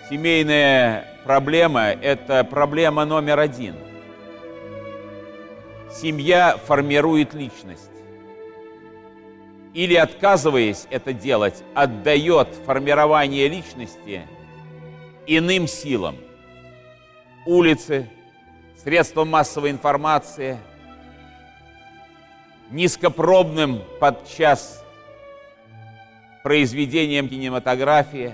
Семейная проблема – это проблема номер один. Семья формирует личность. Или, отказываясь это делать, отдает формирование личности иным силам. Улицы, средства массовой информации, низкопробным подчас произведением кинематографии.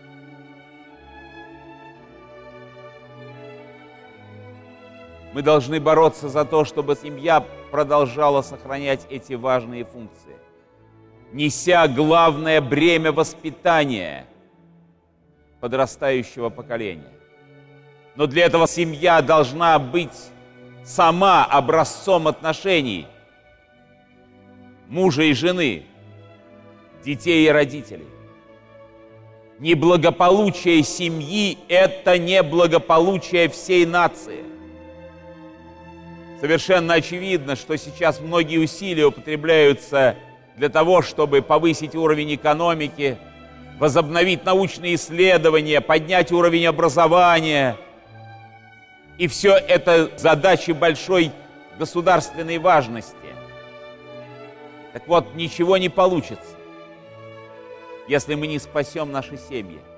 Мы должны бороться за то, чтобы семья продолжала сохранять эти важные функции, неся главное бремя воспитания подрастающего поколения. Но для этого семья должна быть сама образцом отношений мужа и жены, детей и родителей. Неблагополучие семьи – это неблагополучие всей нации. Совершенно очевидно, что сейчас многие усилия употребляются для того, чтобы повысить уровень экономики, возобновить научные исследования, поднять уровень образования. И все это задачи большой государственной важности. Так вот, ничего не получится, если мы не спасем наши семьи.